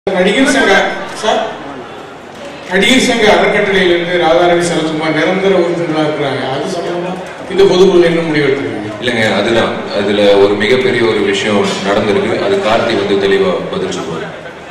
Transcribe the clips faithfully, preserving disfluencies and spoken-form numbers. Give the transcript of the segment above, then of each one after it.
நடிகர் சங்க சார் நடிகர் சங்க அறக்கட்டளையிலிருந்து ராதாரவி சரத்குமார் நிரந்தர உறுப்பினர்களாக இருக்கிறாங்க. அது சம்பந்தமா இந்த பொதுக்குழு என்ன முடிவு எடுத்துருக்காங்க? இல்லைங்க, அதுதான் அதுல ஒரு மிகப்பெரிய ஒரு விஷயம் நடந்திருக்கு. அது கார்த்தி வந்து தெளிவா பதில் சொல்லுவார்.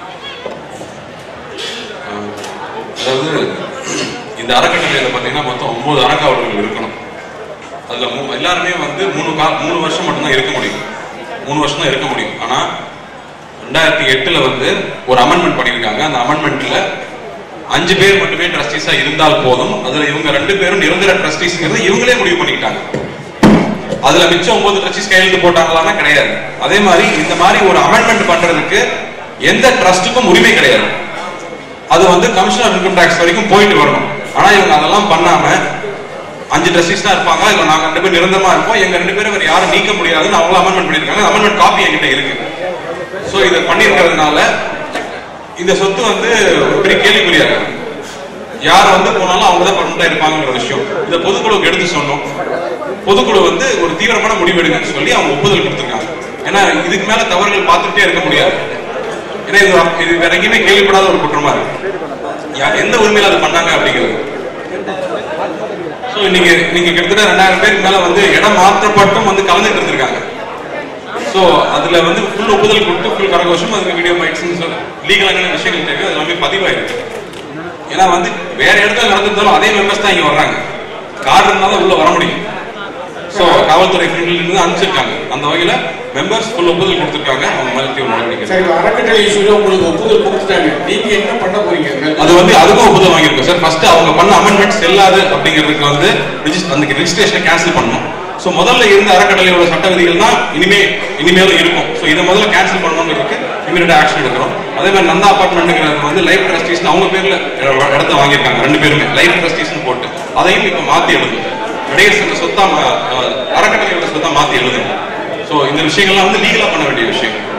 அதாவது இந்த அறக்கட்டளையில பாத்தீங்கன்னா மொத்தம் ஒன்பது அறங்காவலர்கள் இருக்கணும். அதுல எல்லாருமே வந்து மூணு கா மூணு வருஷம் மட்டும்தான் இருக்க முடியும். மூணு வருஷம் தான் இருக்க முடியும். ஆனா ரெண்டாயிரத்தி எட்டுல வந்து ஒரு அமெண்ட்மெண்ட் பண்ணியிருக்காங்க. அந்த அமெண்ட்மெண்ட்ல அஞ்சு பேர் மட்டுமே ட்ரஸ்டீஸா இருந்தால் போதும். அதுல இவங்க ரெண்டு பேரும் நிரந்தர ட்ரஸ்டீஸ்ங்கிறது இவங்களே முடிவு பண்ணிக்கிட்டாங்க. அதுல மிச்சம் ஒன்பது ட்ரஸ்டீஸ் கையெழுத்து போட்டாங்களான்னா கிடையாது. அதே மாதிரி இந்த மாதிரி ஒரு அமெண்ட்மெண்ட் பண்றதுக்கு எந்த ட்ரஸ்டுக்கும் உரிமை கிடையாது. அது வந்து கமிஷன் ஆஃப் இன்கம் டாக்ஸ் வரைக்கும் போயிட்டு வரணும். ஆனா இவங்க அதெல்லாம் பண்ணாம அஞ்சு ட்ரஸ்டீஸ் தான் இருப்பாங்க, இல்ல நாங்க ரெண்டு பேரும் நிரந்தரமா இருப்போம், எங்க ரெண்டு பேரும் வேற யாரும் நீக்க முடியாதுன்னு அவங்களும் அமெண்ட்மெண்ட் பண்ணிருக்காங்க. அமெண்ட்மெண்ட் காப்பி என்கிட்ட இருக்கு. சோ இதை பண்ணிருக்கிறதுனால இந்த சொத்து வந்து ஒரு பெரிய கேள்விக்குறியா இருக்கு. யார் வந்து போனாலும் அவங்க தான் பர்மனண்டா இருப்பாங்கிற விஷயம் இந்த பொதுக்குழுவுக்கு எடுத்து சொன்னோம். பொதுக்குழு வந்து ஒரு தீவிரமான முடிவு எடுங்கன்னு சொல்லி அவங்க ஒப்புதல் கொடுத்துருக்காங்க. ஏன்னா இதுக்கு மேல தவறுகள் பார்த்துட்டே இருக்க முடியாது. ஏன்னா இது இது வேற எங்கேயுமே கேள்விப்படாத ஒரு குற்றமா இருக்கு. எந்த உரிமையில அது பண்ணாங்க அப்படிங்கிறது. சோ நீங்க நீங்க கிட்டத்தட்ட ரெண்டாயிரம் பேருக்கு மேல வந்து இடம் மாற்றப்பட்டும் வந்து கலந்துட்டு இருந்திருக்காங்க. சோ அதுல வந்து ஃபுல் ஒப்புதல் கொடுத்து ஃபுல் கரகோஷம் அதுக்கு வீடியோ மைக்ஸ் லீகலான விஷயங்கள் தேவை. அது எல்லாமே பதிவாயிருக்கு. ஏன்னா வந்து வேற இடத்துல நடந்திருந்தாலும் அதே மெம்பர்ஸ் தான் இங்க வர்றாங்க. கார்டு இருந்தாலும் உள்ள வர முடியும். சோ காவல்துறை இருந்து அனுப்பிச்சிருக்காங்க. அந்த வகையில மெம்பர்ஸ் ஃபுல் ஒப்புதல் கொடுத்திருக்காங்க. அவங்க மேல தீவிர நடவடிக்கை. சரி, அறக்கட்டளை இஷ்யூல உங்களுக்கு ஒப்புதல் கொடுத்துட்டாங்க. நீங்க என்ன பண்ண போறீங்க? அது வந்து அதுக்கும் ஒப்புதல் வாங்கியிருக்கோம் சார். ஃபர்ஸ்ட் அவங்க பண்ண அமெண்ட்மெண்ட் செல்லாது அப்படிங்கிறதுக்கு வந்து அந்த ரெஜிஸ்ட்ரேஷனை கேன்சல் பண்ணணும். சோ முதல்ல இருந்த அறக்கட்டளையோட சட்ட விதிகள் தான் இனிமே இனிமேலும் இருக்கும். சோ இதை முதல்ல கேன்சல் பண்ணணுங்கிறதுக்கு இமீடியட் ஆக்ஷன் எடுக்கிறோம். அதே மாதிரி நந்தா அபார்ட்மெண்ட்ங்கிறது வந்து லைஃப் ட்ரஸ்டீஸ் அவங்க பேர்ல இடத்த வாங்கியிருக்காங்க. ரெண்டு பேருமே லைஃப் ட்ரஸ்டீஸ் போட்டு அதையும் இப்ப மாத்தி எழுதும். நடிகர் சங்க சொத்தா அறக்கட்டளையோட சொத்தா மாத்தி எழுதும். சோ இந்த விஷயங்கள்லாம் வந்து லீகலா பண்ண வேண்டிய விஷயம்.